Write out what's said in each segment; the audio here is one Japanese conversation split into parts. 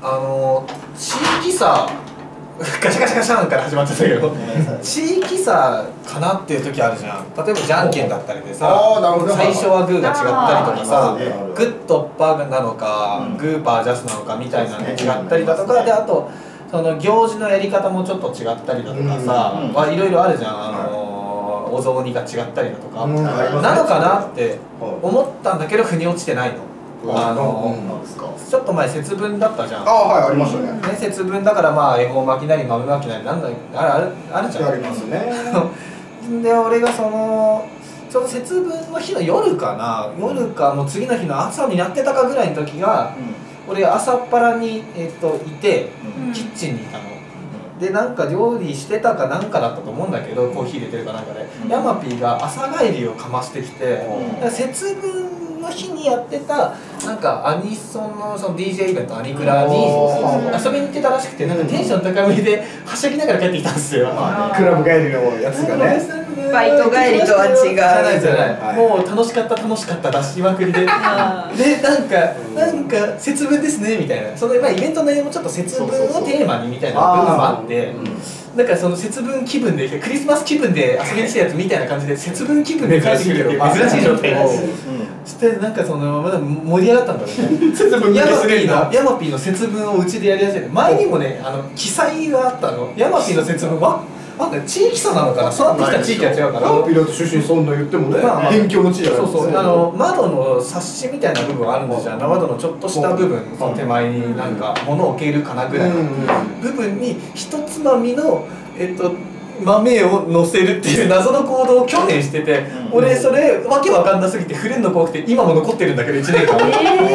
地域差ガシャガシャガシャンから始まっちゃったけど地域差かなっていう時あるじゃん。例えばじゃんけんだったりでさ、最初はグーが違ったりとかさ、グッとパーなのかグーパージャスなのかみたいなのが違ったりだとかで、あとその行事のやり方もちょっと違ったりだとかさ、いろいろあるじゃん。お雑煮が違ったりだとかなのかなって思ったんだけど腑に落ちてないの。ちょっと前節分だったじゃん。 はい、ありましたね。 節分だからまあ恵方巻きなり豆巻きなりなんだあるじゃん。 ありますね。 で俺がその節分の日の夜かな、夜かもう次の日の朝になってたかぐらいの時が、俺朝っぱらにいてキッチンにいたの。でなんか料理してたかなんかだったと思うんだけど、コーヒー入れてるかなんかでヤマピーが朝帰りをかましてきて、節分の日にやってたなんかアニソンのその DJ イベントアニクラに遊びに行ってたらしくて、なんかテンション高めではしゃぎながら帰ってきたんですよ。 クラブ帰りのやつがね。 バイト帰りとは違う。 じゃないもう楽しかった出しまくりででなんか節分ですねみたいな、そのイベントの内容もちょっと節分をテーマにみたいな部分もあって、なんかその節分気分でクリスマス気分で遊びに来たやつみたいな感じで節分気分で帰ってくるっていう珍しい状態です。そしてなんかそのまだ盛り上がったんだろうね。節分ヤマピーの節分をうちでやりやすい。前にもね記載があったの。ヤマピーの節分は地域差なのかな、育ってきた地域は違うから。 ヤマピーだと出身そんな言ってもね、辺境の地域だから。 そう窓の冊子みたいな部分あるんですよ。窓のちょっとした部分、その手前になんか物を置けるかなぐらいの部分にひとつまみの豆を乗せるっていう謎の行動を去年してて、俺それわけわかんなすぎて触れるの怖くて今も残ってるんだけど1年間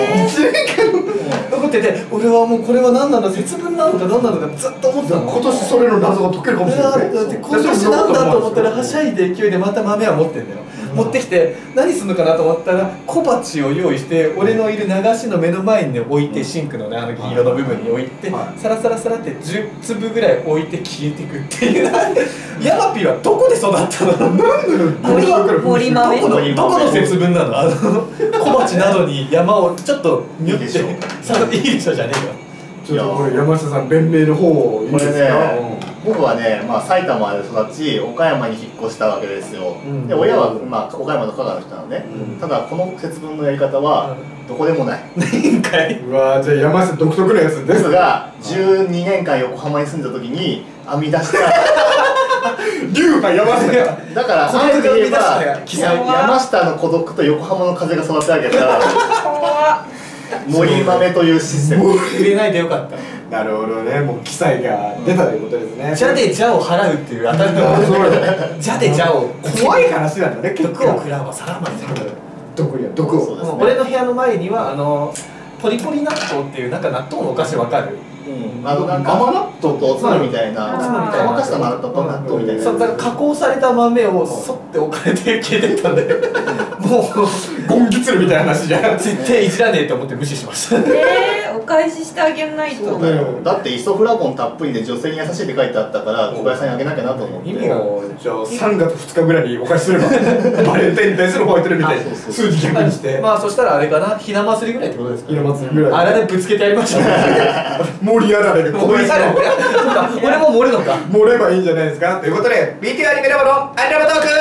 残ってて、俺はもうこれは何なの、節分なのか何なのかずっと思ってたの。 今年それの謎が解けるかもしれない。 今年なんだと思ったらはしゃいで勢いでまた豆は持ってんだよ。持ってきて何するのかなと思ったら小鉢を用意して俺のいる流しの目の前に置いて、シンクのね銀色の部分に置いてサラサラサラって10粒ぐらい置いて消えていくっていう。ヤマピーはどこで育ったの？ 森豆どこの節分なの？小鉢などに山をちょっとニュっていいでしょじゃねえよ。 ちょっとこれ山下さん弁明の方いいですか？ 僕はね、埼玉で育ち岡山に引っ越したわけですよ。で親は岡山の香川の人なのね。ただこの節分のやり方はどこでもない。 うわ、じゃあ山下独特なやつですが、12年間横浜に住んだ時に編み出した流派山下だからあえて言えば山下の孤独と横浜の風が育ったわけだから森豆というシステム入れないでよかった。 なるほどね、もう記載が出たということですね。 じゃでじゃを払うっていう当たり前。じゃでじゃを怖い話なんだね。 毒を食らうは皿まで毒を。 俺の部屋の前にはポリポリ納豆っていうなんか納豆のお菓子わかる？ 甘納豆とおつまみみたいな乾かした納豆みたいな。 そうだから加工された豆をそって置かれて消えてったんで、もうゴンギツルみたいな話じゃん。 絶対いじらねえと思って無視しました。 お返ししてあげないと。 そうだよ。だってイソフラボンたっぷりで女性に優しいって書いてあったから小林さんにあげなきゃなと思って。 意味がじゃあ3月2日ぐらいにお貸しすればバレンタインに対するホワイトデーみたいな数字逆にして、 そしたらあれかな、ひな祭りぐらいってことですか？ ひな祭りぐらいあれでぶつけてやりましょう。 盛り上がれる。 俺も盛るのか。 盛ればいいんじゃないですか。ということで BT アニメラボのアニラボトーク。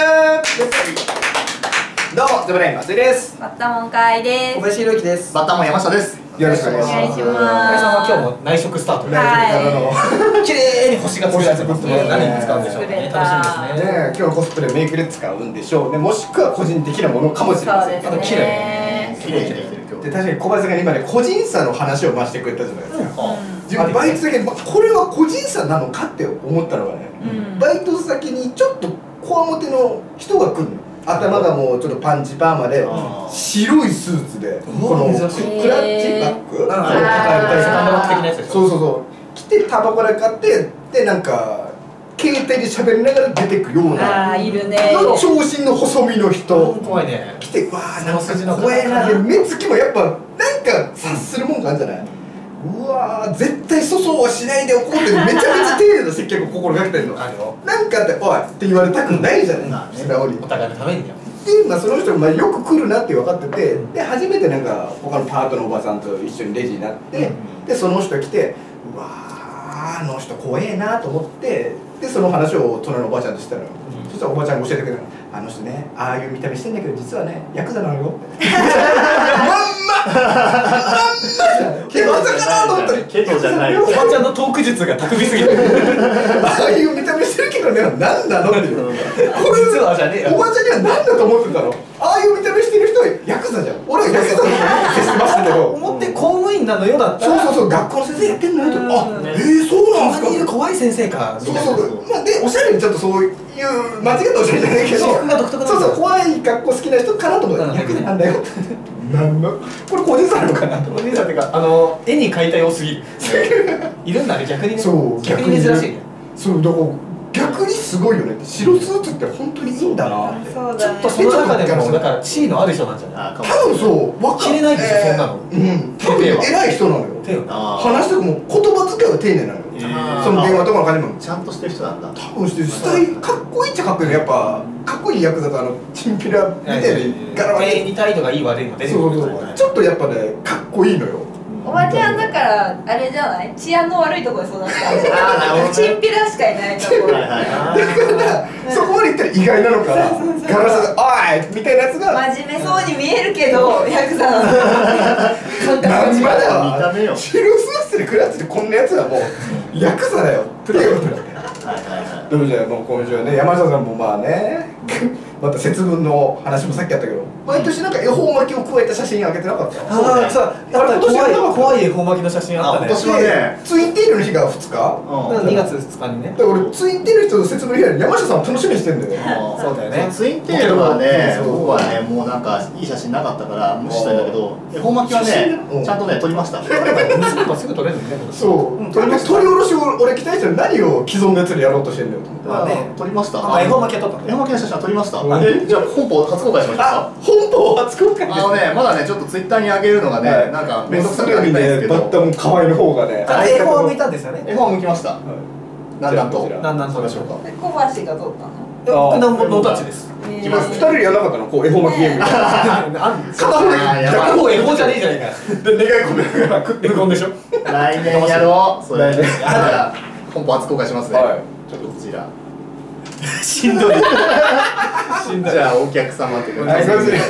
どうもゼブレイン松井です。 バッタモン会です。 小林弘之です。 バッタモン山下です。 よろしくお願いします。 お願いします。 小林さんは今日も内職スタート。綺麗に星が作られてますね。何に使うんでしょうね。楽しみですね。 今日のコスプレメイクで使うんでしょうね。もしくは個人的なものかもしれません。 綺麗綺麗にできてる今日。 で確かに小林さんが今ね個人差の話をしてくれたじゃないですか。自分バイト先これは個人差なのかって思ったのがね、バイト先にちょっとこわもての人が来るの。頭がもうちょっとパンチパーマで白いスーツでこのクラッチバッグ抱えるタバコ的なやつでしょ。 そう来てタバコで買ってでなんか携帯で喋りながら出てくような長身の細身の人怖いね。 来てわーなんか怖えなで目つきもやっぱなんか察するもんがあるんじゃない。うわー絶対粗相はしないでおこうってめちゃめちゃ丁寧な接客を心がけてるの。なんかっておいって言われたくないじゃない。素直にお互いのためによ。 で、まあ、その人がまあよく来るなって分かってて、で初めてなんか他のパートのおばさんと一緒にレジになって、でその人来て、うわーあの人怖えなと思って、でその話を隣のおばちゃんとしたのよ。そしたらおばちゃんが教えてくれたの。あの人ね、ああいう見た目してんだけど実はねヤクザなのよ。ケバザかなと思ったらケトじゃない。 おばちゃんのトーク術が巧みすぎる。 ああいう見た目してるけどね、何なのっていう。 実はじゃねえよ。 おばちゃんには何だと思ってたの。ああいう見た目してる人はヤクザじゃん。俺はヤクザだと思ってしてましたけど。 思って公務員なのよだったら。 そうそうそう、学校の先生やってんのよと。あ、そうなんたまにいるですか。 怖い先生か。 そうそうそう。まあでおしゃれにちょっとそういう間違ったおしゃれじゃないけど、 私服が独特なんだそうそう怖い格好好きな人かなと思ってヤクザなんだよ。なんのこれ個人差あるのかなと。 お兄さんってか絵に描いたよすぎる。いるんだね逆にね。 そう逆に珍しいね。 そうだから逆にすごいよね。白スーツって本当にいいんだなって。 そうだねちょっとその中でもだから地位のある人なんじゃない。 あ、かも。 多分そう切れないでしょそんなの。 うん多分偉い人なのよ。 手を話とかも言葉遣いは丁寧なのよ。その電話とかの感じもちゃんとしてる人なんだ。 多分してスタイルかっこいいっちゃかっこいいね。やっぱかっこいいヤクザとチンピラみたいにガラガラ店員に態度がいい悪いも出てくる。 そうそうそうちょっとやっぱねかっこいいのよ。 おばちゃんだからあれじゃない、治安の悪いところで育ったんじゃあーなるほどねチンピラしかいないところ。 はいはいはだからそこまで言ったら意外なのかな。ガラスで「おい!」みたいなやつが真面目そうに見えるけどヤクザなの。 なんまだわ見た目よ白スーツでクラッチでこんなやつはもうヤクザだよっていうことだね。 いはいはい。 でもじゃあもう今週はね山下さんもまあねまた節分の話もさっきあったけど毎年なんか恵方巻きを加えた写真あげてなかった？ ああさやっぱり怖い恵方巻きの写真あったね。 今年はねツインテールの日が2日 2月2日にね。 だから俺ツインテール人の節分の日は山下さんを楽しみにしてんだよ。 そうだよね。 ツインテールはね、 そう僕はね、もうなんかいい写真なかったから無視したんだけど、恵方巻きは写ね真、 ちゃんとね撮りました。 娘がすぐ撮れるんだね。 そう取り下ろしを俺期待したら何を既存のやつでやろうとしてんだよと思って。 まあね撮りました。 恵方巻きは撮った恵方巻きの写真は撮りました。 うんじゃあ本邦初公開しましょうか。 本邦初公開です。 まだねちょっとツイッターに上げるのがね、なんか面倒くさくなりたいんですけど、 バッタモン河合の方がね恵方は向いたんですよね。 恵方は向きました。だんだんと。 だんだんとそうでしょうか。 小橋が撮ったの。 僕のノータッチです。 2人でやらなかったのこう恵方巻きゲームみたいな。片方で逆方恵方じゃねえじゃねえか。 で願い込めながら食って無言でしょ。 来年やろう。それ来年じゃあ本邦初公開しますね。 はいちょっとこちら。 しんどい。しんどい。 じゃあお客様ってことで。 はいどうぞ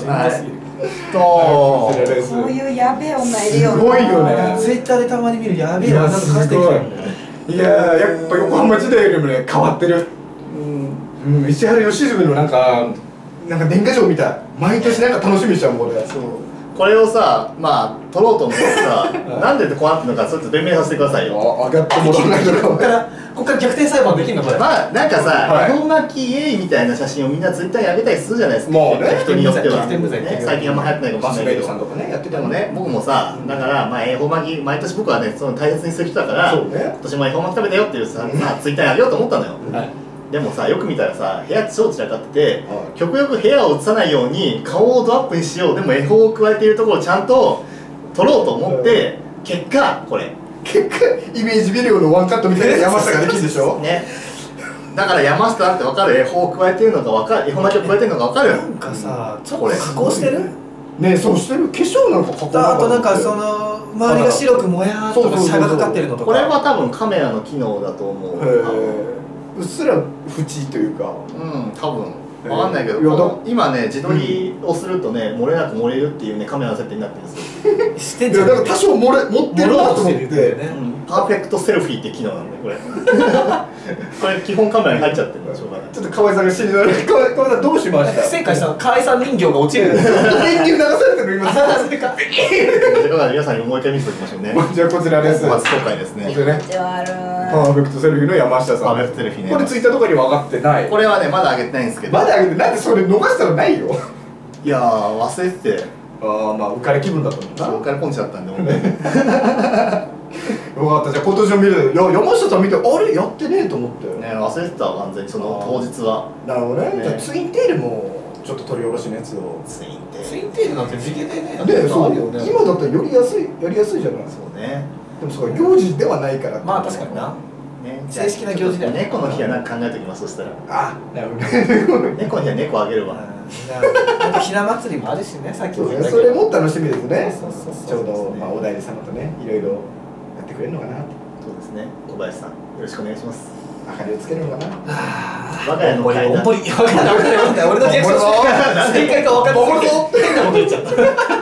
そういうやべえ女いるよな。 すごいよねツイッターでたまに見るやべえな、なんか貸してきたよね。 いやーやっぱ横浜時代よりもね変わってる。石原良純のなんか年賀状みたい。毎年なんか楽しみにしちゃうもん俺。 そうこれをさ、まあ取ろうと思ってさ、なんでこうなってるのかちょっと弁明させてくださいよ。 上がってもらわないと。 ここから逆転裁判できるのこれ。 まあなんかさ、 はい恵方巻きイエーイみたいな写真をみんなツイッターに上げたりするじゃないですか。 もうね人によっては、 逆転無罪ね、最近あんま流行ってないかもマしれないけど。 スメイドさんとかねやってたもんでもね、僕もさ、だからまあ恵方巻き毎年僕はねその大切にする人だから、 そうね今年も恵方巻き食べたよっていうさ、ツイッターにあげようと思ったのよ。 はい。 でもさよく見たらさ部屋超散らかってて、 は極力部屋を映さないように顔をドアップにしようでも恵方を加えているところをちゃんと撮ろうと思って、結果これ結果イメージビデオのワンカットみたいな山下ができるでしょ。 ねだから山下だって分かる恵方を加えてるのが分かる恵方巻きを加えてるのが分かるなんかさ、ちょっと加工してる？ ねそうしてる。化粧なんか加工あとなんかその周りが白くもやーっとシャがかかってるのとか。 これは多分カメラの機能だと思う。 うっすら縁というか。 うん多分分かんないけど、 いやこの今ね自撮りをするとね漏れなく盛れるっていうねカメラの設定になってるんですよ。 してんじゃん。 いやだから多少持ってるなと思って。 パーフェクトセルフィーって機能なんでこれこれ基本カメラに入っちゃってるからしょうがない。 ちょっと河合さんが死になる。河合さんどうしました？ 不正解したの河合さん人形が落ちる。 電流流されてる今。 それか。 だから皆さんにもう一回見せておきましょうね。 じゃあこちらです。 初公開ですね。 これね。 じゃあパーフェクトセルフィーの山下さん。 パーフェクトセルフィーねこれツイッターとかには上がってない。 これはねまだ上げてないんですけど。 まだ上げてなんでそれ逃したらないよ。 いやー忘れててああまあ浮かれ気分だったんだな。 お金ポンチだったんでもうね。 よかったじゃあ今年も見る。いや山下さん見てあれやってねえと思って。 ね忘れてたわ完全にその当日は。 なるほどね。 ねじゃあツインテールもちょっと取り下ろしのやつを。 ツインテツインテールなんて地毛でね。 ねそうあるよね。 今だったらやりやすいじゃない。 そうね。 でもそう行事ではないから。 まあ確かにな。 ね正式な行事だよね猫の日はなんか考えておきますそしたら。 あなるほどね。 猫の日は猫あげるわ。 なんかひな祭りもあるしね、さっきも言ったけど。 それも楽しみですね。ちょうそうそうそうどまあお代理様とね、いろいろやってくれるのかな。 そうですね。小林さん、よろしくお願いします。 明かりをつけるのかな。 我が家の階段。 おんぼり、わかんないわかんない。俺のリアクション正解か分かんない。変なこと言っちゃった。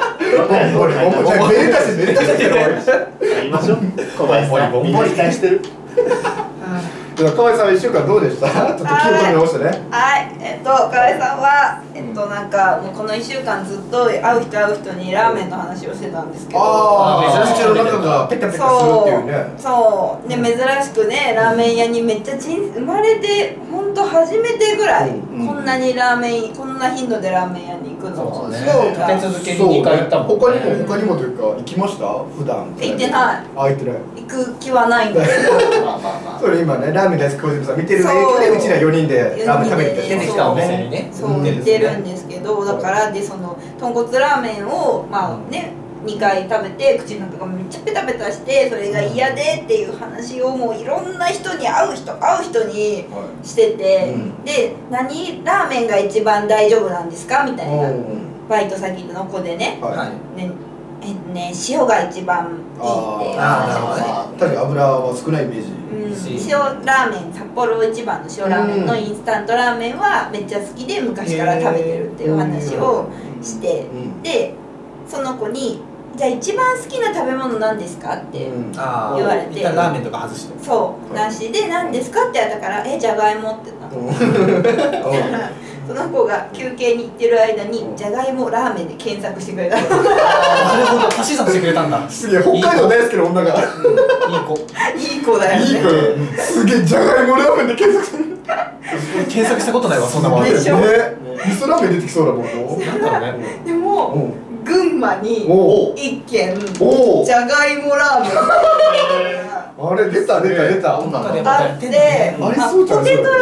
めでたしめでたしって言いましょう。小林さん、みんな期待してる。 河合さんは1週間どうでした？ちょっと気を取り直してね。 はい、河合さんはなんかもうこの1週間ずっと会う人にラーメンの話をしてたんですけど、 珍しいの中がペタペタするっていうね。 そうで、珍しくねラーメン屋にめっちゃ生まれて本当初めてぐらい、こんなにこんな頻度でラーメン屋に行くの。 そうね。立て続けに2回行ったもんね。 他にもというか行きました普段。 行ってない。 行ってない。 行く気はないんだけど。 まあまあまあ。 それ今ねラーメン大好き小泉さん見てる影響でうちら4人でラーメン食べに行って出てきたお店にね。 そう行ってるんですけど、だからでその豚骨ラーメンをまあね2回食べて口の中がめっちゃペタペタしてそれが嫌でっていう話をもういろんな人に会う人にしてて、で何ラーメンが一番大丈夫なんですかみたいな、バイト先の子でね、塩が一番いいって話をね。 確かに油は少ないイメージ。 塩ラーメン、札幌一番の塩ラーメンのインスタントラーメンはめっちゃ好きで昔から食べてるっていう話をして、でその子に「じゃあ一番好きな食べ物なんですか?」って言われて、 一旦ラーメンとか外して、 そうなしで「何ですか?」ってやったから「じゃがいも」って言ったの。その子が休憩に行ってる間にじゃがいもラーメンで検索してくれた。 なるほど、足し算してくれたんだ。 すげえ北海道大好きな女が。 いい子。 いい子だよね。 いい子。すげえじゃがいもラーメンで検索する。 検索したことないわ、そんなもん。 でしょ。 味噌ラーメン出てきそうだもん。 なんだろうね。 でも群馬に一軒じゃがいもラーメンあれ出た。 あって、ポテトラーメンって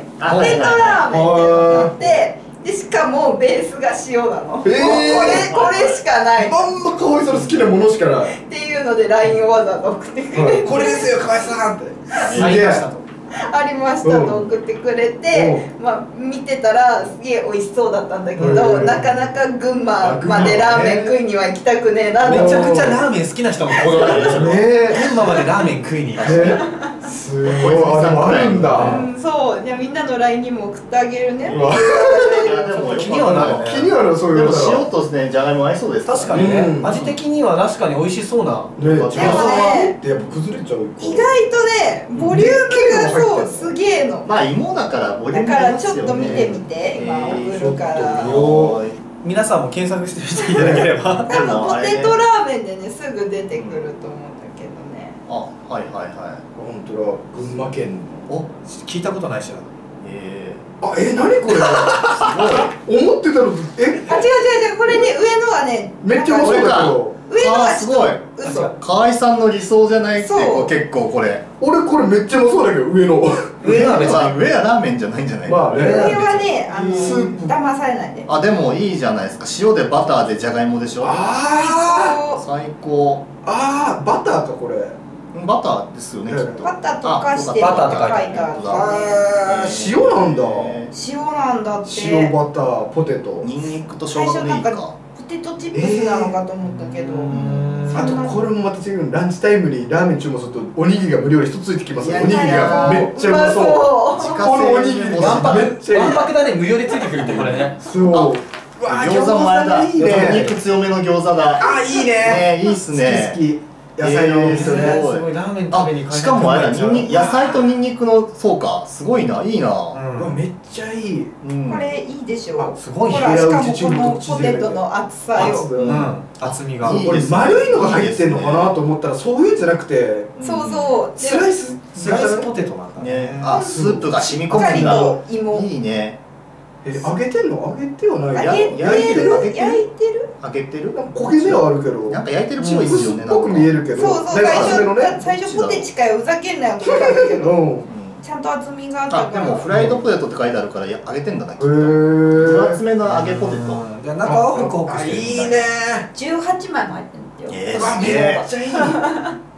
あって、でしかもベースが塩なの。これしかない。 まんま河合さんの好きなものしかない。 っていうので LINE をわざわざ送ってくれて、 これですよ河合さんって。 ありましたと。 ありましたと送ってくれて、まあ見てたらすげえ美味しそうだったんだけど、なかなか群馬までラーメン食いには行きたくねえな。 めちゃくちゃラーメン好きな人の行動なんですよね。群馬までラーメン食いに行く。 すごい。あるんだ。 そう、じゃあみんなの LINE にも送ってあげるね。 気にはなるね。 気にはなる。そういう。 でも塩とねじゃがいも合いそうです。 確かにね。味的には確かに美味しそうな。 でもね、 ってやっぱ崩れちゃう。 意外とね、ボリュームがそうすげえの。 まあ芋だからボリュームだからちょっと見てみて、今送るから。 皆さんも検索してみていただければ。 多分ポテトラーメンでねすぐ出てくると思うんだけどね。 あ、はいはいはい。 本当だ、群馬県。 お、聞いたことないしな。 何これ。思ってたの。 違う、これね上のはね。 めっちゃ面白いけど。 上のはすごい。河合さんの理想じゃないって結構これ。 俺これめっちゃうまそうだけど上の。 上は別に。 上はラーメンじゃないんじゃない。 まあね。 上はね騙されないで。 あ、でもいいじゃないですか。塩でバターでじゃがいもでしょ。最高。 バターかこれ。 バターですよね。 バター溶かしてバターって書いてある。 塩なんだ。 塩なんだって。 塩バターポテト。 ニンニクと生姜のいいか。 ポテトチップスなのかと思ったけど。 あとこれもまた違う。ランチタイムにラーメン注文するとおにぎりが無料で一つついてきます。おにぎりがめっちゃうまそう。このおにぎりわんぱくだね、無料でついてくるってこれね。 そう。 餃子もあれだ。ニンニク強めの餃子だ。 いいね。 いいっすね。 好き。野菜の味噌ね。 すごいラーメン食べに。 しかもあれだ、野菜とニンニクのそうか、すごいな、いいな。 めっちゃいい。 これいいでしょ。 すごい。 ほらしかもこのポテトの厚さよ。 厚みが。 これ丸いのが入ってんのかなと思ったらそういうんじゃなくて。 そう。 スライスポテトなんだね。スープが染み込むんだ。いいね。 揚げてんの？揚げてはない。 焼いてる？ 揚げてる？ 焦げ目はあるけど。 なんか焼いてるっぽいですよね。 濃く見えるけど。 そう最初ポテチかよふざけんなよって言ったんだけど。ちゃんと厚みがあったから。 でもフライドポテトって書いてあるから揚げてんだな。分厚めの揚げポテト。 じゃあ中はホクホクしてる。 いいね。 18枚も入ってるんだよ。 めっちゃいい。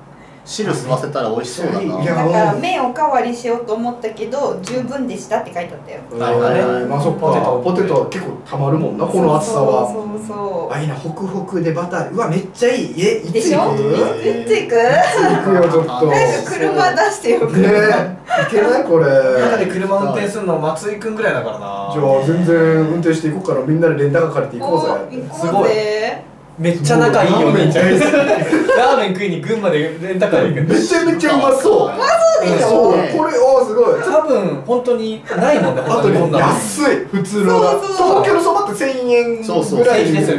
汁吸わせたら美味しそうだな。 いやだから麺おかわりしようと思ったけど十分でしたって書いてあったよ。 まあそっか、ポテトは結構たまるもんな、この厚さは。 そうそうあ、いいな、ホクホクでバター、うわめっちゃいい。いつでしょ。 行く？ いつ行く？ 行くよちょっと。 なんか車出してよ。 ねえ、いけないこれ。 中で車運転するの松井くんぐらいだからな。 じゃあ全然運転していこうから、みんなでレンタカー借りて行こうぜ。 すごい。 めっちゃ仲いいよ兄ちゃん。ラーメン食いに群馬でレンタカーで行く。 めちゃめちゃうまそう。 そうでしょ。 そう、これすごい。 多分本当にないもんね。 あとね、安い、普通の東京のそばって1000円ぐらいです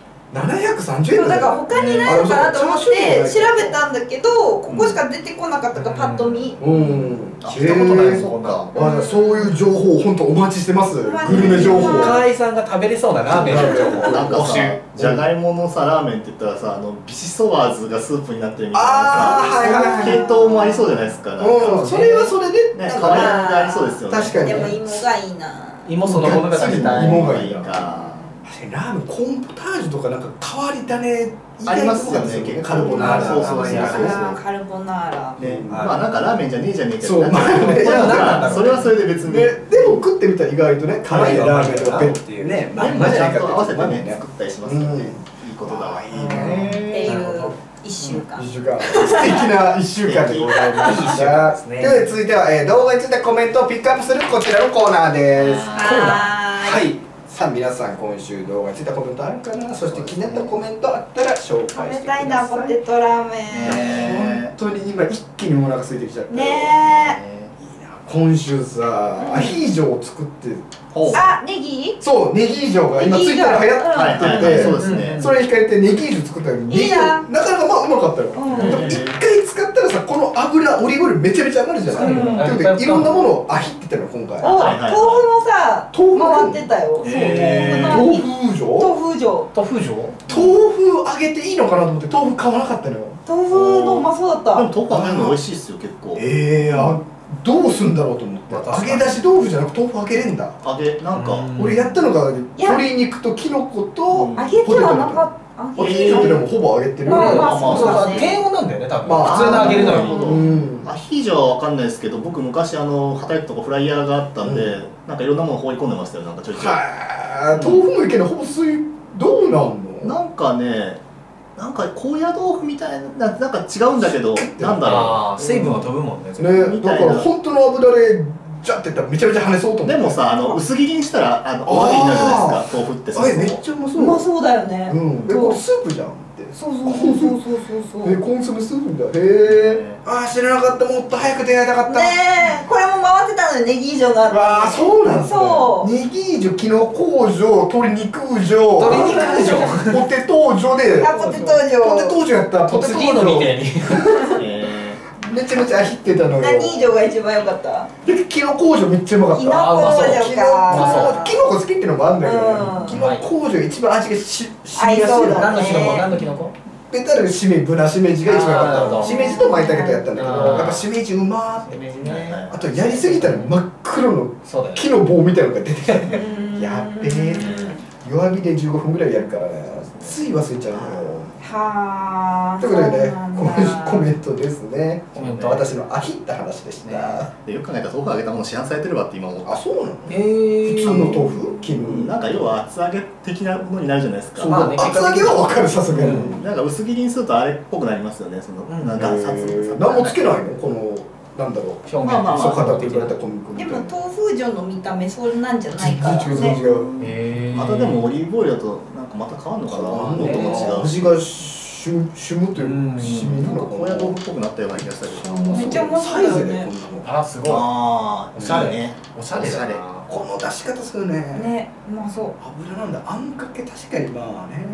。730円だから他にないのかなと思って調べたんだけど、ここしか出てこなかったからパッと見。 聞いたことないそうか。 そういう情報本当お待ちしてます。グルメ情報。 河合さんが食べれそうなラーメンの情報。 なんかさ、じゃがいものさラーメンって言ったらさ、ビシソワーズがスープになってるみたいなさ、系統もありそうじゃないですか。 それはそれでね、変わりがありそうですよね。 確かに。 でも芋がいいな。 芋そのものが食べたい。 芋がいいか。ラーメンコーンポタージュとかなんか変わり種ありますよね。 カルボナーラ。 そうそうそう。 カルボナーラ。 ね、まあなんかラーメンじゃねえじゃねえか。 そう。 それはそれで別に。 でも食ってみたら意外とね、辛いラーメンとかっていうね。 麺もちゃんと合わせてね作ったりしますのでいいことだわ。いいね。っていう1週間。 素敵な1週間でございました。で続いては動画についてコメントをピックアップするこちらのコーナーです。はい。さあ皆さん今週動画についたコメントあるかな。そして気になったコメントあったら紹介してください。 食べたいなポテトラーメン。 本当に今一気にお腹空いてきちゃった。 ねえ。 今週さアヒージョを作って。 あ、ネギ？ そう、ネギージョが今ツイッターで流行ってて、 そうですね。 それに控えてネギージョ作ったのに、なかなかまあうまかったよ。でも一回使ったらさ、この油オリーブオイルめちゃめちゃ余るじゃない。ということでいろんなものをアヒってたの今回。 豆腐もさ、回ってたよ。 豆腐状？ 豆腐状？ 豆腐揚げていいのかなと思って豆腐買わなかったのよ。 豆腐のうまそうだった。 でも豆腐揚げるの美味しいですよ結構。 どうすんだろうと思って。揚げ出し豆腐じゃなく豆腐揚げれんだ。 なんか俺やったのが鶏肉とキノコと揚げてはなかった。 アヒージョってでもほぼ揚げてる。 低温なんだよね多分。普通の揚げるのに。 アヒージョはわかんないですけど、僕昔畑とかフライヤーがあったんで、なんかいろんなもの放り込んでましたよなんかちょいちょい。 豆腐もいけないほぼ水どうなんの？ なんかね。なんか高野豆腐みたいな、なんか違うんだけど、なんだろう。 水分は飛ぶもんね。 だから本当の油でジャっていったらめちゃめちゃ跳ねそうと思って。 でもさ、薄切りにしたらお揚げになるじゃないですか、豆腐って。 めっちゃうまそう。 うまそうだよね。 これスープじゃんって。 そう。コンソメスープだ。へえ。知らなかった。もっと早く出会いたかった。 ねえ、これも回ってたのにネギージョが。 そうなんですね。ネギージョ、キノコージョ、鶏肉ジョ、ポテトージョで。 ポテトージョ。 ポテトージョやった。ポテトージョみたいに。めちゃめちゃアヒってたのよ。 何以上が一番良かった？ キノコージョめっちゃうまかった。 キノコージョか。 キノコ好きっていうのもあるんだけど、キノコージョ一番味がしみやすい。 何のキノコ？ ベタルしめぶなしめじが一番良かった。しめじと舞茸とやったんだけど、やっぱしめじうまー。あとやりすぎたら真っ黒の木の棒みたいなのが出てきた。やっべえ。弱火で15分ぐらいやるからね。つい忘れちゃうのよ。 はあ。 ということでね、コメントですね。私のアヒった話でした。 よく考えたら豆腐揚げたもの市販されてるわって今思った。 そうなの？普通の豆腐？ なんか要は厚揚げ的なものになるじゃないですか。 厚揚げは分かる、さすがに。 なんか薄切りにするとあれっぽくなりますよね。なんか何もつけないの？このなんだろう。 表面そう固く言われた小麦粉。 でも豆腐状の見た目そんなんじゃないからね。 違う。 またでもオリーブオイルだとなんかまた変わるのかな。もっとも違う。 味がしむというしみなんか高野豆腐っぽくなったような気がしたけど。 めっちゃ面白いよね。 すごい。おしゃれね。おしゃれ。 この出し方するね。 ね、うまそう。 油なんだ。あんかけ確かにまあね。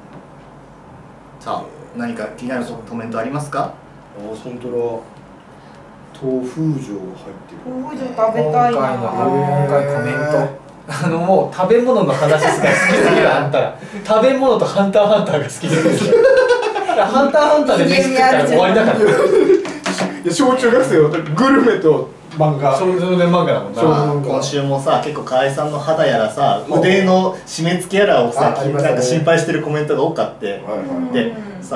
さあ何か気になるコメントありますか？ 本当だ。豆腐状入ってる。 豆腐状食べたいな。 今回コメント。もう食べ物の話すら好きすぎるあんたら。食べ物とハンターハンターが好きですよ。ハンターハンターで飯食ったら終わりだから。 小中学生はグルメと漫画。 少年漫画だもんな。 今週もさ結構河合さんの肌やらさ腕の締め付けやらをさなんか心配してるコメントが多かってでさ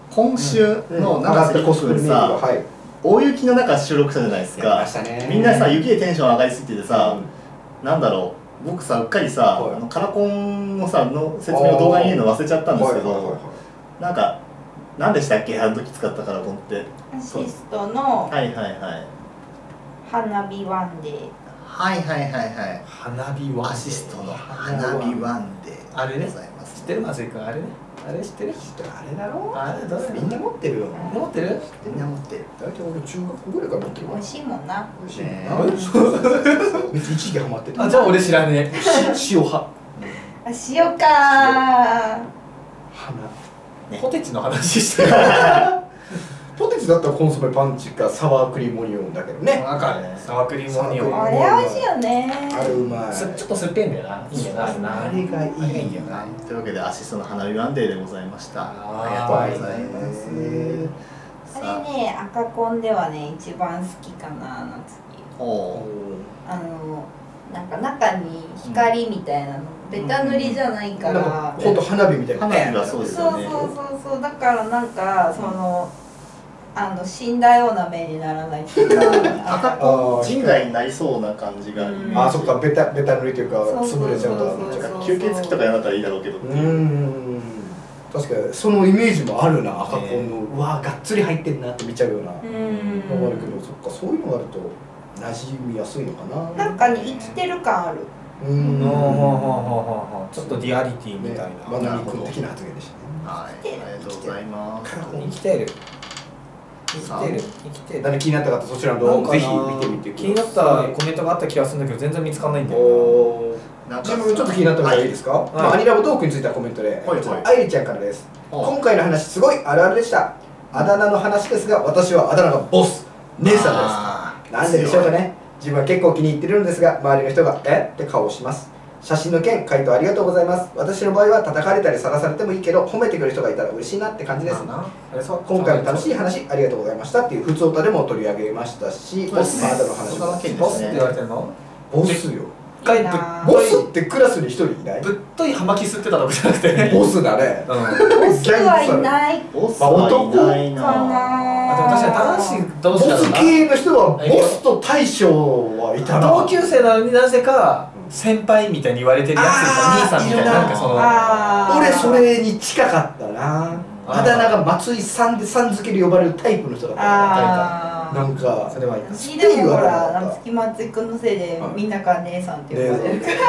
今週の長瀬コスプレさ、大雪の中収録したじゃないですか。みんなさ雪でテンション上がりすぎててさ、なんだろう、僕さうっかりさカラコンのさの説明を動画に言うの忘れちゃったんですけど、なんか何でしたっけ、あの時使ったカラコンって。 アシストのはいはいはい、 花火ワンデー。 はいはいはいはい、 花火ワンデー、 アシストの花火ワンデーあれね、 ございます。 知ってる松井君、あれね、あれ知ってる？ あれだろ、 あれどうする？ みんな持ってるよ。 持ってる？ みんな持ってる。 大体俺中学校ぐらいから持ってるわ。 美味しいもんな。 美味しいね。 別に一時期ハマってた。 あ、じゃあ俺知らねえ。塩派。 あ、塩か花。 ポテチの話してる。 ポテチだったらコンソメパンチかサワークリームオニオンだけどね。 なんかね、サワークリームオニオン。 あれ美味しいよね。 あれうまい。 ちょっと酸っぱいんだよな。いいんだよな、 あれがいいんだよな。 というわけでアシストの花火ワンデーでございました。 あありがとうございます。 あれね、赤コンではね、一番好きかな、夏希。 おなんか中に光みたいなの、ベタ塗りじゃないから。 ほんと花火みたいな。 花火はそうですよね。 そう、だからなんか、死んだような目にならないっていうか。 赤コン人外になりそうな感じが。 あ、そっか、ベタ塗りというか、潰れちゃうと。 吸血鬼とかやったらいいだろうけど。 確かにそのイメージもあるな、赤コンのうわがっつり入ってんなって見ちゃうようなのがあるけど、そっか、そういうのがあると馴染みやすいのかな。 なんかね、生きてる感ある。 ちょっとディアリティみたいな。 まなみ君的な発言でしたね。 はい、ありがとうございます。 生きてる。生きてる。 誰気になった方、そちらの動画ぜひ見てみてください。 気になったコメントがあった気がするんだけど、全然見つかんないんだよな。 自分ちょっと気になったのがいいですか？アニラボトークについてはコメントで、あいりちゃんからです。今回の話すごいあるあるでした。あだ名の話ですが、私はあだ名がボス姉さんです。なんででしょうかね。自分は結構気に入ってるんですが、周りの人がえって顔をします。写真の件、回答ありがとうございます。私の場合は叩かれたり晒されてもいいけど、褒めてくれる人がいたら嬉しいなって感じです。今回も楽しい話ありがとうございましたっていう普通歌でも取り上げましたし、ボスのあだ名の話もボスって言われてるの？ ボスよ。 ボスってクラスに一人いない？ ぶっとい葉巻吸ってたとかじゃなくてボスだね。 ボスはいない。 ボスはいないな。 かな。 でも確かに男子同士だろうな。 ボス系の人はボスと大将はいたな。 同級生なのになぜか先輩みたいに言われてるやつが兄さんみたいな、なんかその俺それに近かったな。あだ名が松井さんでさん付けで呼ばれるタイプの人だったな。なんかそれはいいか。 でもほら、夏希松井くんのせいでみんなから姉さんって呼ばれるから。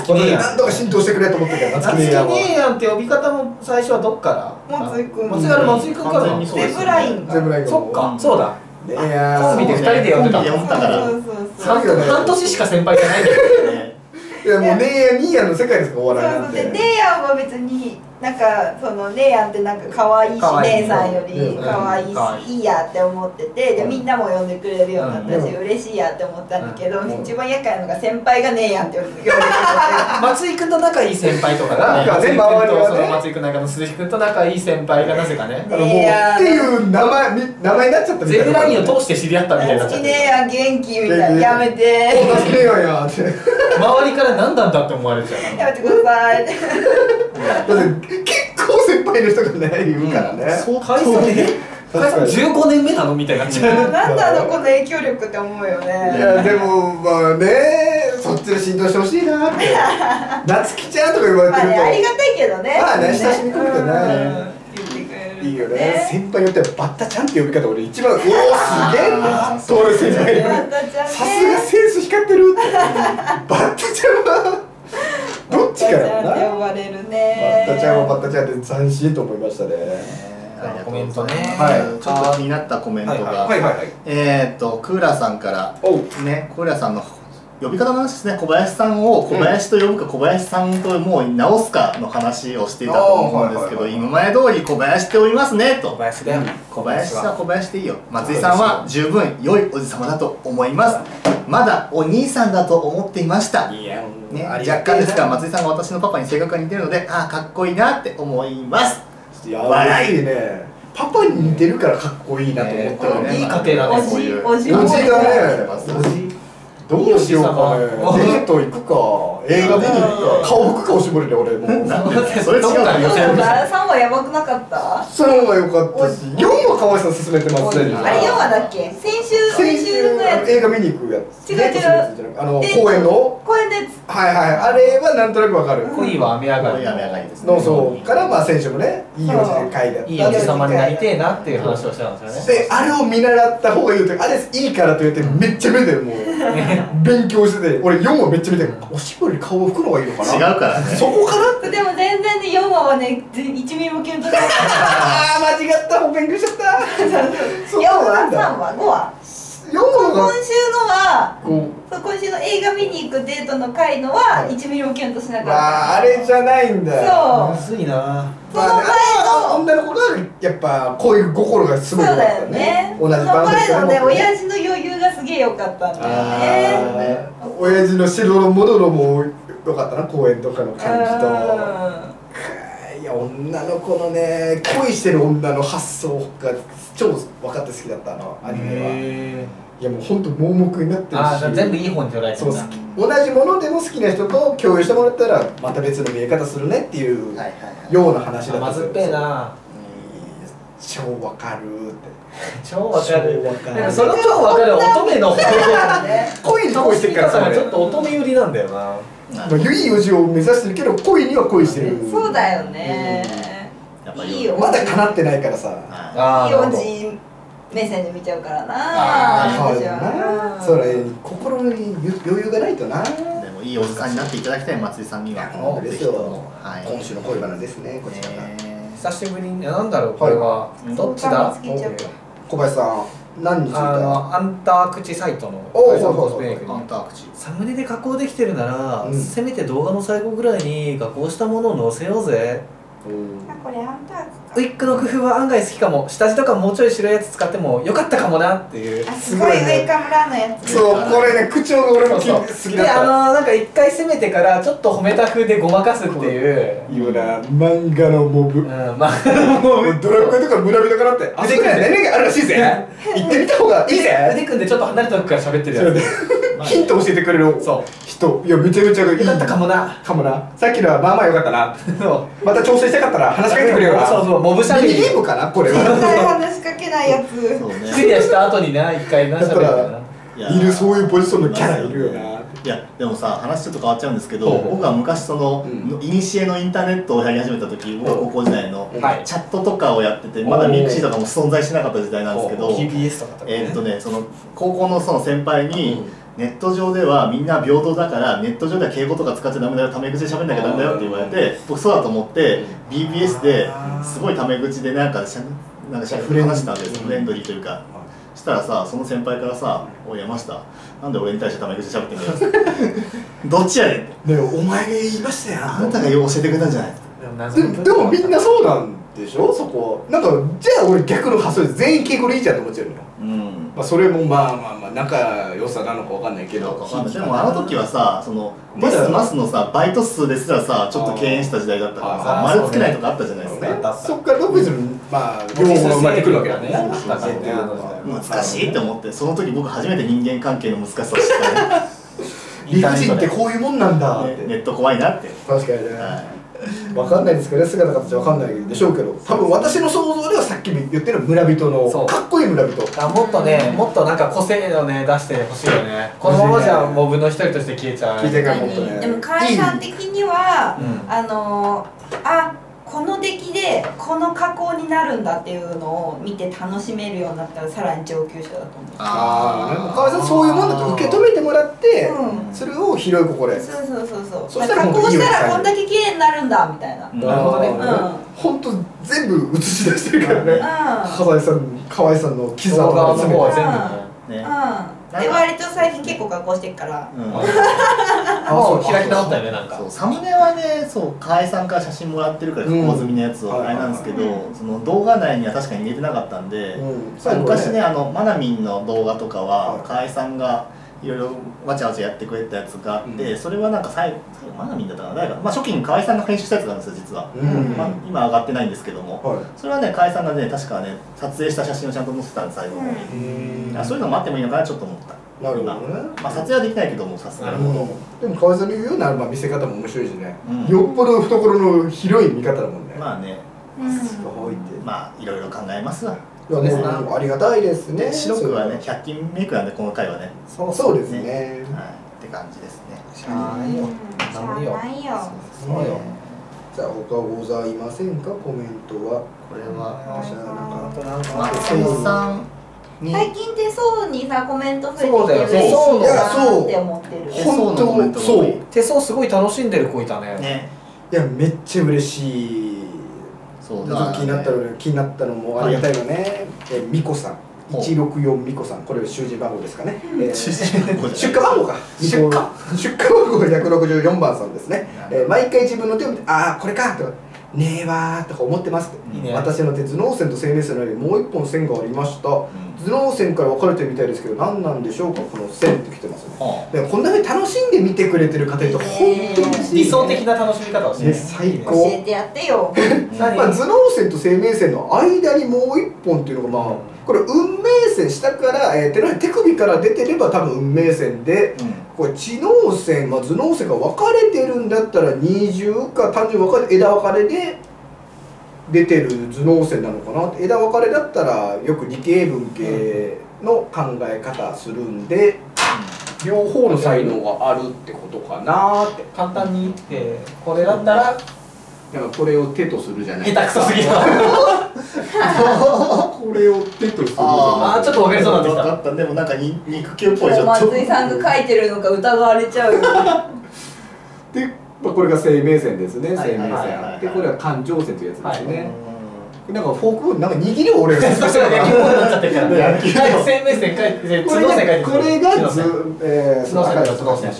夏希姉やん。 なんとか浸透してくれと思ったけど、 夏希姉やんって呼び方も最初はどっから？ 松井くん。 松井くんからの。 ゼブライン。 そっか、そうだ。 いやコンビで2人で呼んでた。半年しか先輩じゃないんだよね。 いやもう姉や兄やんの世界ですか、お笑いなんて。 姉やんは別になんかその姉やんってなんか可愛いし、姉さんより可愛いしいいやって思ってて、でみんなも呼んでくれるようになったし嬉しいやって思ったんだけど、一番厄介なのが先輩が姉やんって呼んでくれて、 松井君と仲いい先輩とかが、松井君とその松井君なんかの鈴木君と仲いい先輩がなぜかね、 もうっていう名前になっちゃったみたいな。 ゼブラインを通して知り合ったみたいな。 好き姉やん元気みたいな、やめて。 好き姉やんって。 周りから何なんだって思われちゃう。 やめてください。 だって結構先輩の人がね言うからね。 そう解散15年目なのみたいになっちゃう。 なんだろうこの影響力って思うよね。 いやでもまあね、そっちで浸透してほしいなって。夏希ちゃんとか言われてると。 ありがたいけどね。 まあね、親しみ込めてね。 言ってくれる。 いいよね。先輩によってはバッタちゃんって呼び方俺一番おおすげえ通る先輩。さすがセンス光ってるって。バッタちゃんはどっちかやな。 呼ばれるね。 バッタちゃんはバッタちゃんで斬新と思いましたね。 コメントね。 ちょっと気になったコメントが、クーラさんからね、クーラさんの呼び方の話ですね。小林さんを小林と呼ぶか小林さんともう直すかの話をしていたと思うんですけど、今まで通り小林って呼びますねと。小林だよ。小林は小林でいいよ。松井さんは十分良いおじさまだと思います。まだお兄さんだと思っていました。ね、若干ですが松井さんが私のパパに性格が似てるので、ああかっこいいなって思います。 笑いね。パパに似てるからかっこいいなと思ったよね。 いい家庭だね。 おじだね。どうしようかね。デート行くか。 映画見に行くか顔拭くかおしぼりで俺もうそれ違うから 3話やばくなかった？ その方が良かったし4話河合さん勧めてますね。 あれ4話だっけ？先週のやつ。 映画見に行くやつ。 違う公園のやつ。 はいはい、あれはなんとなくわかる。 恋は雨上がりですのそうからまあ選手もねいいおじで書いてあった。 いいおじさまになりてえなっていう話をしてたんですよね。 であれを見習った方がいいとあれいいからと言ってめっちゃ見てるもう勉強してて俺4話めっちゃ見てる。おしぼりで顔を拭くのがいいのかな。 違うからね。 そこからでも全然ね4話はね1ミリもキュンとしなかった。 ああ間違った。勉強しちゃった。 4話3話5話今週の映画見に行くデートの回のは1ミリもキュンとしなかった。 あれじゃないんだよ。 むずいな。 その前の女の子がやっぱこういう心がすごい良かったね。 その前のね親父の余裕がすげえ良かったんだよね。 親父の白のもののも良かったな、公園とかの感じと。いや女の子のね恋してる女の発想が超分かって好きだったアニメは。いやもう本当盲目になってるし、 全部いい方に捉えてるんだ。 同じものでも好きな人と共有してもらったらまた別の見え方するねっていうような話だった。 まずっぺえな。 超分かるって。 超分かる。その超分かる乙女の方恋に恋してるからちょっと乙女寄りなんだよな。 いいおじを目指してるけど恋には恋してる。 そうだよね。いいよ。 まだ叶ってないからさ。 いいおじ目線で見ちゃうからな。 そうだな。それ心に余裕がないとな。 でもいいおじさんになっていただきたい松井さんには。 ですよ。今週の恋バナですね。こちら。 久しぶりになんだろうこれはどっちだ？ 小林さん。何についた？ アンター口サイトのサムネで加工できてるなら、せめて動画の最後ぐらいに加工したものを載せようぜ。 これアンターウィッグの工夫は案外好きかも。下地とかもうちょい白いやつ使ってもよかったかもなっていう。 すごい上から村のやつ。 そうこれね口調が俺も好きだった。 でなんか一回攻めてからちょっと褒めた風でごまかすっていう。 いうな漫画のモブ。 漫画のモブ。 ドラクエとか村人からってあそこには年齢があるらしいぜ。行ってみた方がいいぜ。 腕組んでちょっと離れたとこから喋ってるやつ。 ヒント教えてくれる人。いやめちゃめちゃいい。 よかったかもな。 さっきのはまあまあよかったな。また調整したかったら話しかけてくれよな。 そうそうモブしゃべり。 ミニゲームかなこれは。 絶対話しかけないやつ。 クリアした後にな一回なしゃべるから。 いるそういうポジションのキャラいるよな。 いやでもさ話ちょっと変わっちゃうんですけど、僕は昔その古のインターネットをやり始めた時、僕は高校時代のチャットとかをやってて、まだミクシーとかも存在しなかった時代なんですけど、その高校のその先輩にネット上ではみんな平等だからネット上では敬語とか使っちゃダメだよ、タメ口で喋んなきゃダメだよって言われて、僕そうだと思って BBS ですごいタメ口でなんか話したんです。フレンドリーというか。したらさ、その先輩からさ「おい山下、なんで俺に対してタメ口で喋ってんだよ」どっちやねんって。 ねお前が言いましたよ。 あなたが教えてくれたんじゃないでもみんなそうなんでしょそこ。なんかじゃあ俺逆の発想で全員敬語でいいじゃんと思っちゃうのよ。まあそれもまあ仲良さなのかわかんないけど。 でもあの時はさ、そのマスのさバイト数ですらさちょっと敬遠した時代だったからさ、丸つけないとかあったじゃないですか。 そっから独自のまあ両方が生まれてくるわけだね。 難しいって思って、その時僕初めて人間関係の難しさを知ったね。 理不尽ってこういうもんなんだって。 ネット怖いなって。 確かにね。分かんないですけどね、姿形分かんないでしょうけど、多分私の想像ではさっき言ってる村人のかっこいい村人。 もっとね、もっとなんか個性をね出してほしいよね。このままじゃモブの一人として消えちゃう。 でも河合さん的にはこの出来でこの加工になるんだっていうのを見て楽しめるようになったらさらに上級者だと思う。 河合さんそういうもんだと受け止めてもらって、それを広い心で。 そう加工したらこんだけ綺麗になるんだみたいな。 なるほどね。 本当全部映し出してるからね。河合さんの傷跡の方は全部ね。 で割と最近結構加工してるから、 もう開き直ったよね。なんかサムネはね、そう河合さんから写真もらってるから加工済みのやつをあれなんですけど、その動画内には確かに入れてなかったんで、昔ねマナミンの動画とかは河合さんがいろいろわちゃわちゃやってくれたやつがあって、それはなんか最後マナミンだったかな、誰か、初期に河合さんが編集したやつがあるんですよ実は。今上がってないんですけども、それはね河合さんがね確かね撮影した写真をちゃんと載せたんです最後に。そういうのもあってもいいのかなちょっと思った。 なるほどね。 まあ撮影はできないけども、さすがに。 でも川合さんの言うような見せ方も面白いしね、よっぽど懐の広い見方だもんね。 まあね、 すごいって。 まあいろいろ考えますわ。 いや、もうありがたいですね。 白くはね、100均メイクなんで、この回はね。 そうですね。 はい、って感じですね。 しゃあないよ。 ないよ。 そうよ。 じゃあ他ございませんか、コメントは。 これは私はなんか松井さんに最近手相にさコメント増えてそうだよきて嬉しいなそうって思ってる。 本当そう。 手相すごい楽しんでる子いたね。 ね。 いや、めっちゃ嬉しい。 そうだね。 気になったのもありがたいのね。美子さん。164美子さん、これは囚人番号ですかね。出荷番号か。出荷番号が164番さんですね。毎回自分の手を見て、ああこれかと。ねえわーとか思ってますって。私の手、頭脳線と生命線の間にもう一本線がありました。頭脳線から分かれてるみたいですけど、何なんでしょうか、この線ってきてますね。でもこんなふうに楽しんで見てくれてる方いると本当に理想的な楽しみ方をして最高。 教えてやってよ。 まあ頭脳線と生命線の間にもう一本っていうのが、まあこれ運命線、下から手首から出てれば多分運命線で、これ知能線、頭脳線が分かれてるんだったら二重か単純に枝分かれで出てる頭脳線なのかな。枝分かれだったらよく理系文系の考え方するんで、両方の才能があるってことかなって。 簡単に言ってこれだったらだからこれを手とするじゃない下手くそすぎる。 これを手とするじゃない。 ああ、ちょっと分かりそうなんですか。 分かった。でもなんか肉球っぽいちょっと。 松井さんが書いてるのか疑われちゃうよ。 で、これが生命線ですね。生命線。で、これは感情線というやつですね。なんかフォークなんか握りを俺が野球ボールになっちゃってるから。生命線書いて、角線書いて。 これが角線と角線。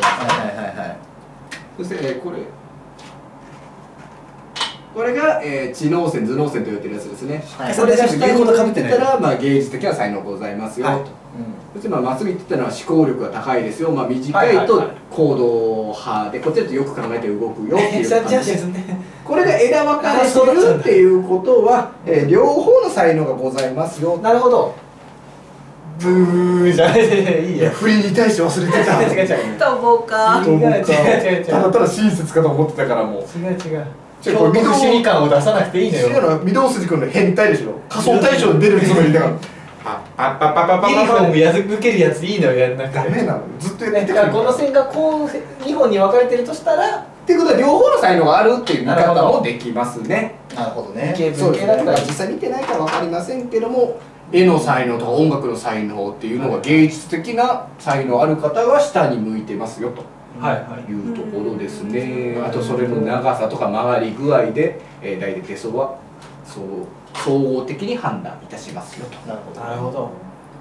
そしてこれが知能線、頭脳線と言われてるやつですね。これが下に向いてたら、まあ芸術的な才能ございますよと。そしてまっすぐ言ってたのは思考力が高いですよ。まあ短いと行動派で、こっちだとよく考えて動くよっていう感じで。これが枝分かれするっていうことは、両方の才能がございますよ。 なるほど。ブーじゃないでいいや。 振りに対して忘れてた。 違う。 とぼか。 ただただ親切かと思ってたからもう。 違う。強国不思議感を出さなくていいのよ。 御堂筋君の変態でしょ。仮想大賞に出るつもりだから。 ユニフォーム破けるやついいのよ、やんなくて。 ダメなの。ずっとやってる。だからこの線がこう2本に分かれてるとしたら。 っていうことは両方の才能があるっていう見方もできますね。 なるほどね。 そうですね。実際見てないから分かりませんけども、絵の才能とか音楽の才能っていうのが芸術的な才能ある方は下に向いてますよと。いうところですね。あとそれの長さとか曲がり具合で、大体手相は総合的に判断いたしますよと。 なるほど。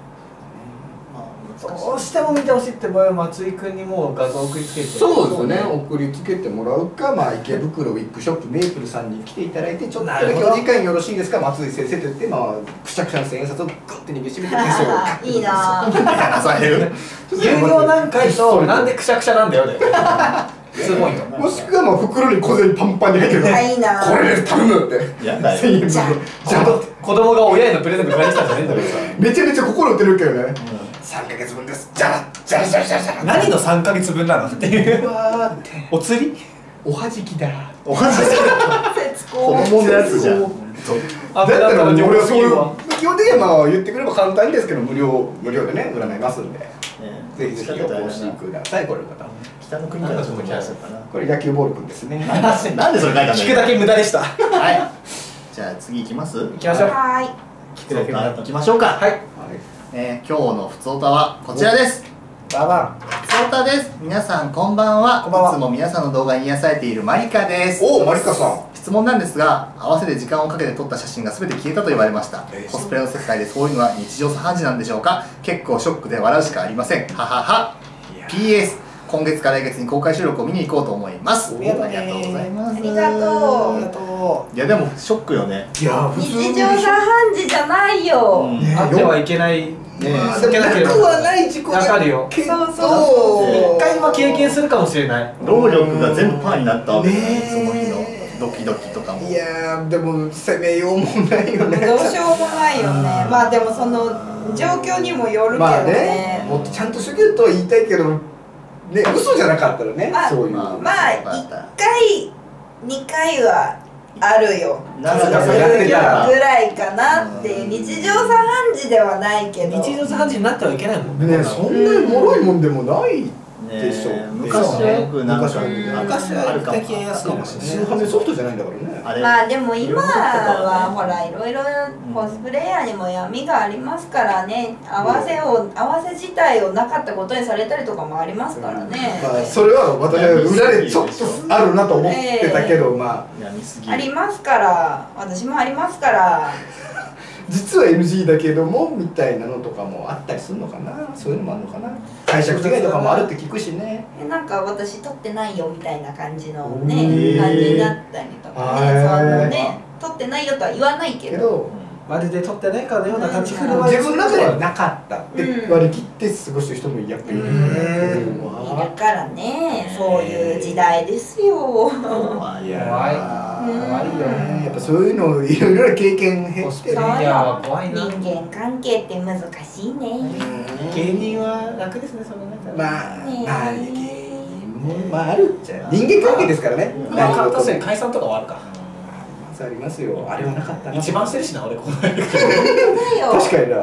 どうしても見てほしいって場合は松井君にもう画像送りつけて。 そうですね。送りつけてもらうか、まあ池袋ウィッグショップメープルさんに来ていただいて、ちょっとだけお時間よろしいですか、松井先生と言って、まあくしゃくしゃの千円札をグッて握りしめて手相を。 いいな。 有料何回となんでくしゃくしゃなんだよね。2ポイント。 もしくはもう袋に小銭パンパンに入ってる。 いいな。 これです頼むって。1000円分で。じゃあ子供が親へのプレゼント買いに来たんじゃねえんだけどさ。 めちゃめちゃ心打てるけどね。3ヶ月分です。じゃらじゃらじゃらじゃらじゃら。 何の3ヶ月分なのっていう。お釣り？ おはじきだ。 おはじきだ。子供のやつじゃん。 だったら俺はそういう基本的にはまあ言ってくれば簡単ですけど無料でね占いますんで。ぜひぜひお越しくださいこれの方。 北の国からちょっと気がするかな。 これ野球ボールくんですね。 なんでそれ書いたんだよ。 聞くだけ無駄でした。 はい。じゃあ次行きます。行きましょう。 はい。 聞くだけ行きましょうか。はい。今日のふつおたはこちらです。 ババン。 ふつおたです。皆さんこんばんは。いつも皆さんの動画に癒されているマリカです。 おお、マリカさん。 質問なんですが、合わせて時間をかけて撮った写真が全て消えたと言われました。コスプレの世界でそういうのは日常茶飯事なんでしょうか。結構ショックで笑うしかありません。ははは。PS、今月か来月に公開収録を見に行こうと思います。ありがとうございます。 ありがとう。いやでもショックよね。 日常茶飯事じゃないよ。 あってはいけない。 でもなくはない事故があるよ。 そうそう。 一回は経験するかもしれない。 労力が全部パーになったわけね。その日のドキドキとかも。 いやでも攻めようもないよね。 どうしようもないよね。まあでもその状況にもよるけどまあね、 ね。 もっとちゃんとしとけとは言いたいけどね、嘘じゃなかったらね、そういうまあ1回2回はあるよ。 なんそうかいうぐらいかなっていう、日常茶飯事ではないけど。 日常茶飯事になってはいけないもんね。そんなに脆いもんでもないでしょ。 昔はよくなんか昔はあるかもしれないかもしれない。 スーファミソフトじゃないんだからね。 まあでも今はほらいろいろコスプレイヤーにも闇がありますからね、合わせ自体をなかったことにされたりとかもありますからね。 まあそれは私は裏でちょっとあるなと思ってたけど、まありますから、私もありますから。 実は NG だけどもみたいなのとかもあったりするのかな、そういうのもあるのかな、解釈違いとかもあるって聞くしね。 なんか私撮ってないよみたいな感じのね、感じになったりとかね、そのね、撮ってないよとは言わないけど、 まるで撮ってないかのような立ち振る舞い自分の中ではなかったって割り切って過ごしてる人もやっぱりいるだからね、そういう時代ですよ。 怖いよね。やっぱそういうのをいろいろ経験経て、 人間関係って難しいね。 芸人は楽ですね、そのね。 まあ芸人もまああるっちゃ人間関係ですからね。 確かに解散とかはあるか。 ありますよ。あれはなかったな。 一番してるしな、俺この間。 確かにな。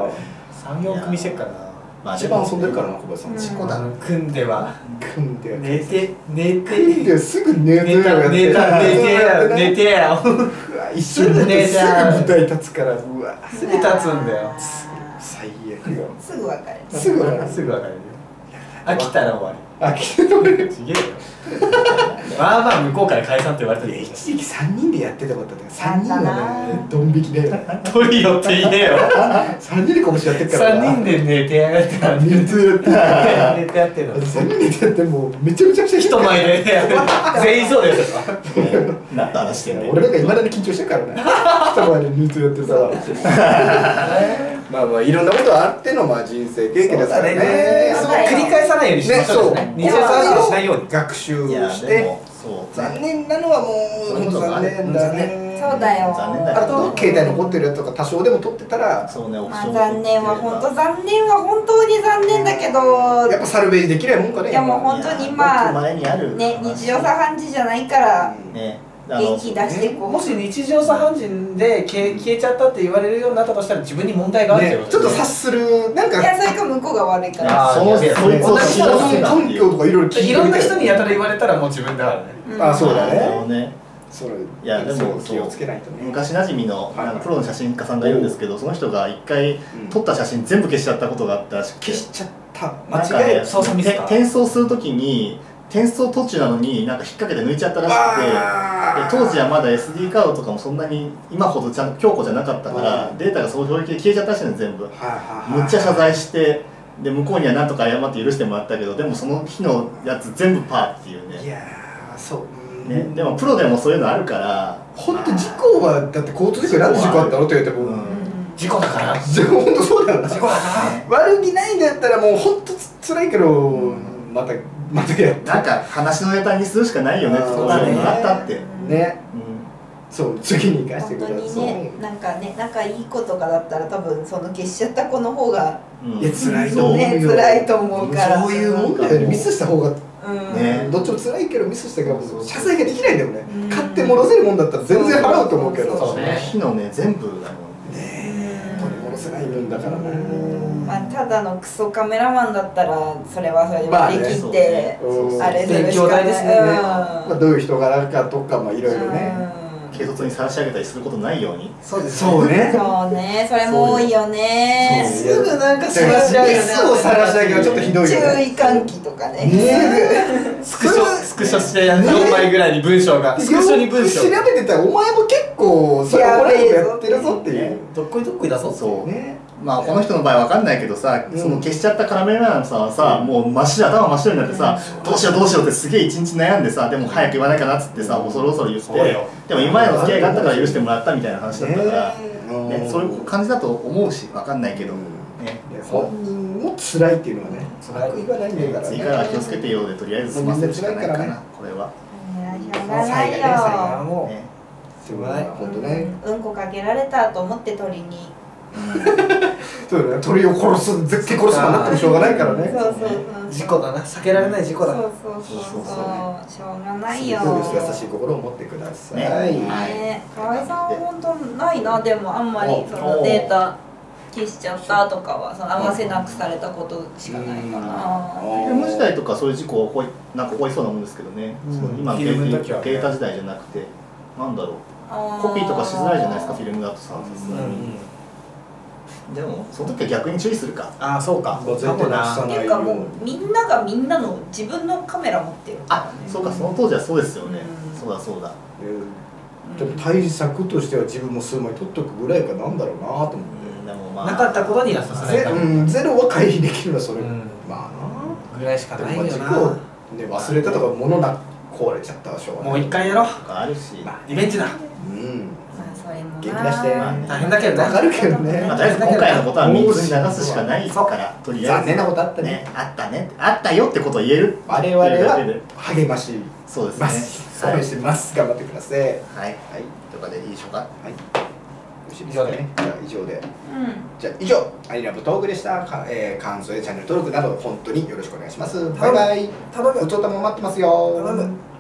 3、4組してっからな。 一番遊んでるからな、小林さん。 事故だ。組んでは寝て組んですぐ寝て寝てや。 一緒に寝てすぐ舞台立つから、うわ。 すぐ立つんだよ。 最悪よ。 すぐ別れる。 すぐ別れる。 すぐ別れる。飽きたら終わり。 飽きたら終わり。 ちげえよ。まあまあ向こうから解散って言われたら一時期3人でやってたことだった3人はね、ドン引きでトリオって言えよ。 3人でこぶしやってるから 3人で寝てやがって寝てやって寝てやってるの。 3人で寝てやってもうめちゃめちゃ人前で全員そうだよ。 何の話してんの。 俺なんかいまだに緊張してるからね。人前で寝てやってさまあまあいろんなことあってのまあ人生経験ですからね。 繰り返さないようにしましょうね。日常茶飯事しないように学習して残念なのはもう残念だね。 そうだよ。 あと携帯残ってるやつとか多少でも取ってたら、 そうね、 残念は本当残念は本当に残念だけど、 やっぱサルベージできないもんかね。 いやもう本当にまあね、日常茶飯事じゃないから元気出していこう。 もし日常茶飯事で消えちゃったって言われるようになったとしたら自分に問題があるってこと。 ちょっと察するなんか。 いやそれか向こうが悪いから。 そいつを知らせた環境とかいろいろ聞いていろんな人にやたら言われたらもう自分だからね。 あ、そうだね。 いやでも気をつけないとね。 昔なじみのプロの写真家さんがいるんですけど、その人が一回撮った写真全部消しちゃったことがあったらしくて、 消しちゃった。 間違え転送するときに転送途中なのになんか引っ掛けて抜いちゃったらしくて、当時はまだ SD カードとかもそんなに今ほどちゃんと強固じゃなかったからデータがそういう表記で消えちゃったらしいの全部。むっちゃ謝罪してで向こうにはなんとか謝って許してもらったけど、でもその日のやつ全部パーっていうね。 いやそうね、でもプロでもそういうのあるから本当事故はだって交通事故なんで事故あったのって言われても事故だから本当そうだよな。 事故だから悪気ないんだったらもう本当つらいけどまたやってなんか話のネタにするしかないよねってことがあったってね。そう次に生かしてください。 本当にね、なんかね仲いい子とかだったら多分その消しちゃった子の方が辛いと思うよ。 辛いと思うから。 そういうもんだよね。ミスした方がね、 どっちも辛いけどミスしたけど謝罪ができないんだよね。買って戻せるもんだったら全然払うと思うけど、 その日のね全部だもんね。取り戻せない分だからね。 まあただのクソカメラマンだったらそれはそれで割り切ってあれするしかないですね。 まあどういう人柄かとかもいろいろね。 軽率に晒し上げたりすることないように。 そうです。そうね。 そうね、それも多いよね。 すぐなんか晒し上げるね。 ミスを晒し上げはちょっとひどいよね。 注意喚起とかね。 スクショして4枚ぐらいに文章が。スクショに文章。 調べてたらお前も結構それ怒られるやってるぞっていう。 どっこいどっこい出そうそうね。まあこの人の場合わかんないけどさ、その消しちゃったカラメルマンさんはさ、もう頭真っ白になってさ、どうしようってすげえ一日悩んでさ、でも早く言わないかなっつってさ、恐る恐る言って、でも今までの付き合いがあったから許してもらったみたいな話だったから、ね、そういう感じだと思うし、わかんないけど、ね、 本人も辛いっていうのはね、悪意がないんだからね。 次から気をつけてようでとりあえず済ませるしかないかな、これは。 ないよ。 本当ね。 うんこかけられたと思って鳥に。 そうだね、鳥を殺す、絶対殺すまなってもしょうがないからね。 そうそうそう事故だな、避けられない事故だ。 そうしょうがないよ。 優しい心を持ってください。 ね、河合さんは本当ないな。でもあんまりそのデータ消しちゃったとかはその合わせなくされたことしかないかな。 フィルム時代とかそういう事故はなんか起こりそうなもんですけどね。今のデータ時代じゃなくて、なんだろう。コピーとかしづらいじゃないですか、フィルムだとさ、さすがに。でもその時は逆に注意するか。 ああ、そうか。 絶対なくさないように。 っていうかもうみんながみんなの自分のカメラ持ってるからね。 あ、そうか、その当時はそうですよね。そうだそうだ。 ちょっと対策としては自分も数枚取っとくぐらいかなんだろうなと思って。 でもまあなかったことにはさせないから。 ゼロは回避できるのはそれ。まあな。 ぐらいしかないよな。 事故ね、忘れたとか物な壊れちゃったらしょうがない。 もう一回やろう。 あるし、 リベンジだ。 それも元気出して。 大変だけどね。 わかるけどね。 とりあえず今回のことは3つに流すしかないから、とりあえず残念なことあったね。 あったね、あったよってことを言える。 我々は励ましそうですね。応援してます。頑張ってください。はい。 とかでいいでしょうか。はい。 以上で。じゃあ以上で。じゃあ以上アイラブトークでした。感想やチャンネル登録など本当によろしくお願いします。バイバイ。 頼む。 おちょたも待ってますよ。 頼む。